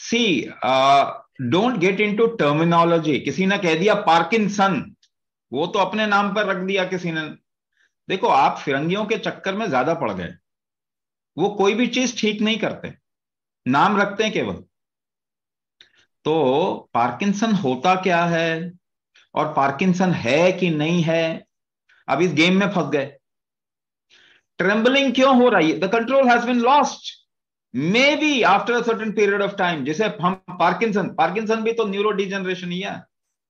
C, don't get into terminology. किसी ने कह दिया पार्किंसन, वो तो अपने नाम पर रख दिया किसी ने। देखो, आप फिरंगियों के चक्कर में ज्यादा पड़ गए। वो कोई भी चीज ठीक नहीं करते, नाम रखते हैं केवल। तो पार्किंसन होता क्या है और पार्किंसन है कि नहीं है, अब इस गेम में फंस गए। ट्रेम्बलिंग क्यों हो रही है? The control has been lost may be after a certain period of time. जैसे हम पार्किंसन, पार्किंसन भी तो न्यूरो डिजनरेशन ही है।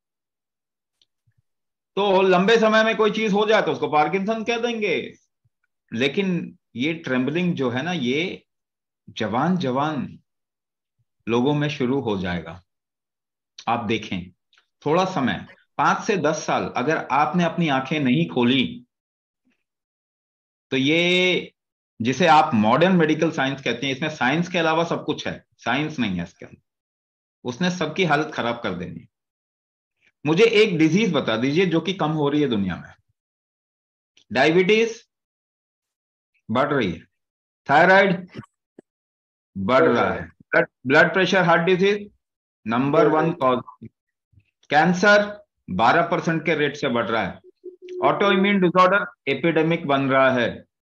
तो लंबे समय में कोई चीज हो जाए तो उसको पार्किंसन कह देंगे। लेकिन ये ट्रेम्बलिंग जो है ना, ये जवान जवान लोगों में शुरू हो जाएगा। आप देखें, थोड़ा समय, 5 से 10 साल अगर आपने अपनी आंखें नहीं खोली, तो ये जिसे आप मॉडर्न मेडिकल साइंस कहते हैं, इसमें साइंस के अलावा सब कुछ है, साइंस नहीं है इसके अंदर। उसने सबकी हालत खराब कर देनी। मुझे एक डिजीज बता दीजिए जो कि कम हो रही है दुनिया में। डायबिटीज बढ़ रही है, थायराइड बढ़ रहा है, blood pressure, heart disease number 1 cause. Cancer 12% के रेट से बढ़ रहा है। ऑटो इम्यून डिसऑर्डर एपिडेमिक बन रहा है।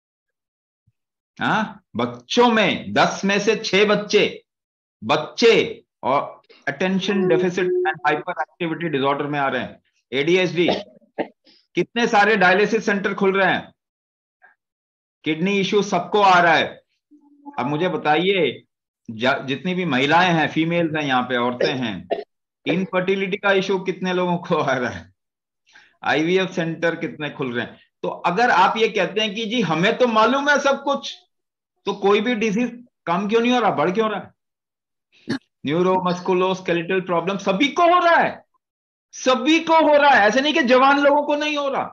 हाँ, बच्चों में 10 में से 6 बच्चे बच्चे और attention deficit and hyper activity disorder में आ रहे हैं, एडीएचडी। कितने सारे डायलिसिस सेंटर खुल रहे हैं, किडनी इश्यू सबको आ रहा है। अब मुझे बताइए, जितनी भी महिलाएं हैं, फीमेल्स हैं यहाँ पे, औरतें हैं, इनफर्टिलिटी का इश्यू कितने लोगों को आ रहा है, आईवीएफ सेंटर कितने खुल रहे हैं। तो अगर आप ये कहते हैं कि जी हमें तो मालूम है सब कुछ, तो कोई भी डिजीज कम क्यों नहीं हो रहा, बढ़ क्यों रहा है? न्यूरो मस्कुलो स्केलेटल प्रॉब्लम सभी को हो रहा है, सभी को हो रहा है। ऐसे नहीं कि जवान लोगों को नहीं हो रहा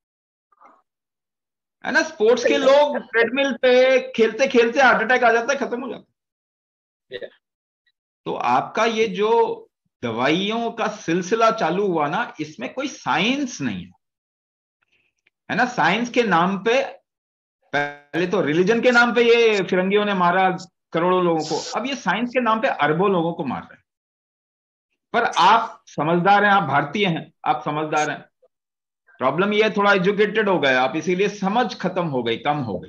है ना। स्पोर्ट्स के लोग ट्रेडमिल पे खेलते खेलते हार्ट अटैक आ जाता है, खत्म हो जाता है। तो आपका ये जो दवाइयों का सिलसिला चालू हुआ ना, इसमें कोई साइंस नहीं है ना। साइंस के नाम पे, पहले तो रिलीजन के नाम पे ये फिरंगियों ने मारा करोड़ों लोगों को, अब ये साइंस के नाम पे अरबों लोगों को मार रहे हैं। पर आप समझदार हैं, आप भारतीय हैं, आप समझदार हैं। प्रॉब्लम ये है, थोड़ा एजुकेटेड हो गए आप, इसीलिए समझ खत्म हो गई, कम हो गई,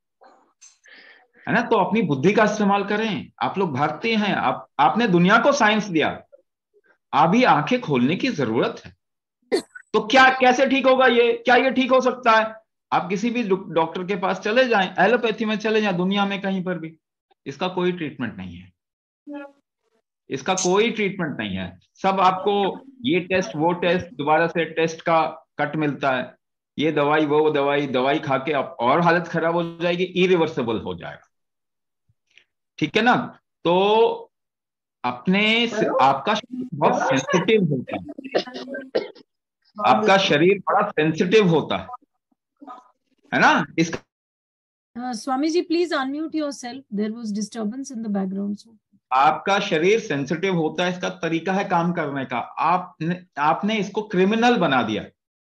है ना। तो अपनी बुद्धि का इस्तेमाल करें। आप लोग भारतीय हैं, आपने दुनिया को साइंस दिया, अभी आंखें खोलने की जरूरत है। तो क्या, कैसे ठीक होगा ये? क्या ये ठीक हो सकता है? आप किसी भी डॉक्टर के पास चले जाएं, एलोपैथी में चले जाएं, दुनिया में कहीं पर भी, इसका कोई ट्रीटमेंट नहीं है। इसका कोई ट्रीटमेंट नहीं है। सब आपको ये टेस्ट वो टेस्ट, दोबारा से टेस्ट का कट मिलता है, ये दवाई वो दवाई, दवाई खा के आप और हालत खराब हो जाएगी, इरिवर्सिबल हो जाएगा। ठीक है ना। तो अपने आपका शरीर बहुत सेंसिटिव होता है, आपका शरीर बड़ा सेंसिटिव होता है ना। इसका Swami ji, please unmute yourself. There was disturbance in the background. So. आपका शरीर सेंसिटिव होता है, इसका तरीका है काम करने का। आपने इसको क्रिमिनल बना दिया।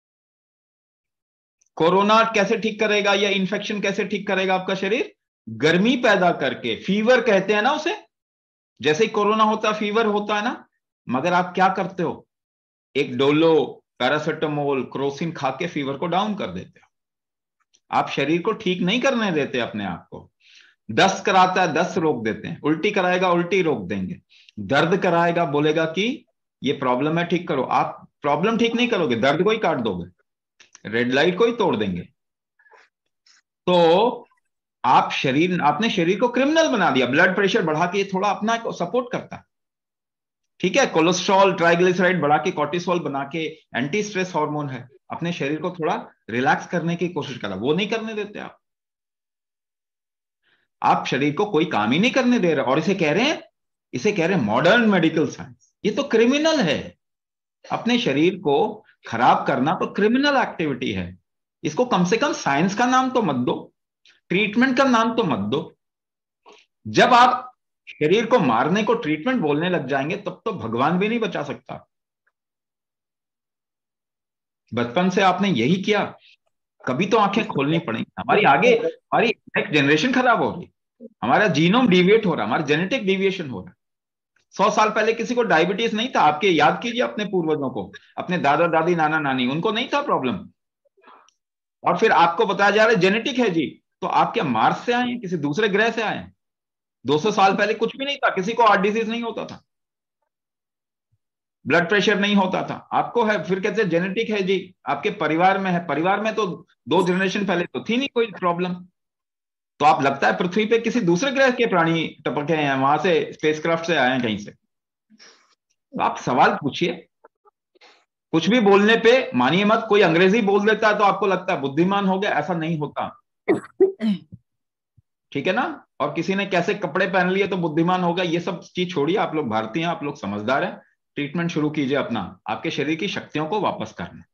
कोरोना कैसे ठीक करेगा या इन्फेक्शन कैसे ठीक करेगा आपका शरीर? गर्मी पैदा करके, फीवर कहते हैं ना उसे। जैसे ही कोरोना होता है फीवर होता है ना, मगर आप क्या करते हो, एक डोलो, पैरासिटामोल, क्रोसिन खा के फीवर को डाउन कर देते हो। आप शरीर को ठीक नहीं करने देते अपने आप को। दस्त कराता है, दस्त रोक देते हैं, उल्टी कराएगा, उल्टी रोक देंगे, दर्द कराएगा, बोलेगा कि ये प्रॉब्लम है, ठीक करो। आप प्रॉब्लम ठीक नहीं करोगे, दर्द को ही काट दोगे, रेड लाइट को ही तोड़ देंगे। तो आपने शरीर को क्रिमिनल बना दिया। ब्लड प्रेशर बढ़ा के थोड़ा अपना सपोर्ट करता है, ठीक है। कोलेस्ट्रॉल, ट्राइग्लिसराइड बढ़ा के, कॉर्टिसोल बना के, एंटी स्ट्रेस हार्मोन है, अपने शरीर को थोड़ा रिलैक्स करने की कोशिश कर रहा, वो नहीं करने देते आप शरीर को कोई काम ही नहीं करने दे रहे। और इसे कह रहे हैं मॉडर्न मेडिकल साइंस। ये तो क्रिमिनल है। अपने शरीर को खराब करना तो क्रिमिनल एक्टिविटी है। इसको कम से कम साइंस का नाम तो मत दो, ट्रीटमेंट का नाम तो मत दो। जब आप शरीर को मारने को ट्रीटमेंट बोलने लग जाएंगे, तब तो भगवान भी नहीं बचा सकता। बचपन से आपने यही किया, कभी तो आंखें खोलनी पड़ेंगी। हमारी नेक्स्ट जनरेशन खराब हो रही, हमारा जीनोम डिविएट हो रहा, हमारा जेनेटिक डिविएशन हो रहा। 100 साल पहले किसी को डायबिटीज नहीं था, आपके याद कीजिए अपने पूर्वजों को, अपने दादा दादी नाना नानी, उनको नहीं था प्रॉब्लम। और फिर आपको बताया जा रहा है जेनेटिक है जी, तो आप क्या मार्स से आए हैं, किसी दूसरे ग्रह से आए हैं? 200 साल पहले कुछ भी नहीं था, किसी को हार्ट डिजीज नहीं होता था, ब्लड प्रेशर नहीं होता था, आपको है। फिर कहते हैं जेनेटिक है जी, आपके परिवार में है, परिवार में तो 2 जनरेशन पहले तो थी नहीं कोई प्रॉब्लम। तो आप लगता है पृथ्वी पे किसी दूसरे ग्रह के प्राणी टपके हैं, वहां से स्पेसक्राफ्ट से आए हैं कहीं से। तो आप सवाल पूछिए, कुछ भी बोलने पे मानिए मत। कोई अंग्रेजी बोल देता है तो आपको लगता है बुद्धिमान हो गया, ऐसा नहीं होता, ठीक है ना। और किसी ने कैसे कपड़े पहन लिए तो बुद्धिमान हो गया, ये सब चीज छोड़िए। आप लोग भारतीय हैं, आप लोग समझदार हैं, ट्रीटमेंट शुरू कीजिए अपना, आपके शरीर की शक्तियों को वापस करना।